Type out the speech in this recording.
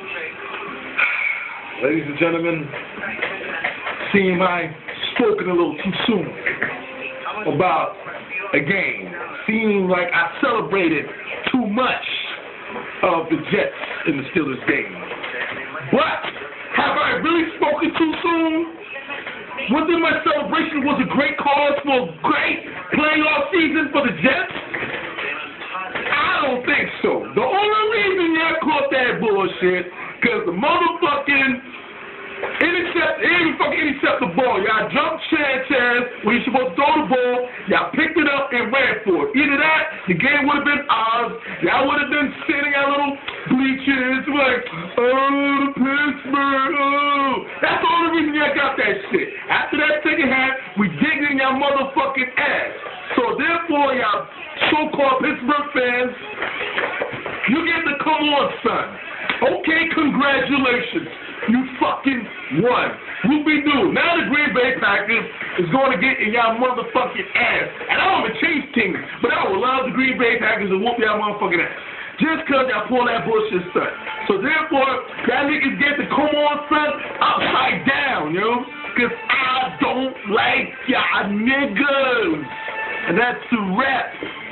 Ladies and gentlemen, seeing I spoken a little too soon about a game. Seems like I celebrated too much of the Jets in the Steelers game. But have I really spoken too soon? Wasn't my celebration was a great cause for a great playoff season for the Jets? I don't think so. The only reason y'all caught that bullshit, because the motherfucking intercept the ball. Y'all jumped Sanchez when you're supposed to throw the ball. Y'all picked it up and ran for it. Either that, the game would have been ours. Y'all would have been sitting at little bleachers like, oh, Pittsburgh, oh. That's the only reason y'all got that shit. After that second half, we digged in y'all motherfucking ass. So therefore, y'all so-called Pittsburgh fans, you get to come on, son. Okay, congratulations. You fucking won. What we do? Now the Green Bay Packers is going to get in y'all motherfucking ass. And I don't even change teams, but I would love the Green Bay Packers to whoop y'all motherfucking ass. Just because y'all pull that bullshit stuff. So therefore, y'all niggas get to come on, son, upside down, yo. Because I don't like y'all niggas. And that's a wrap.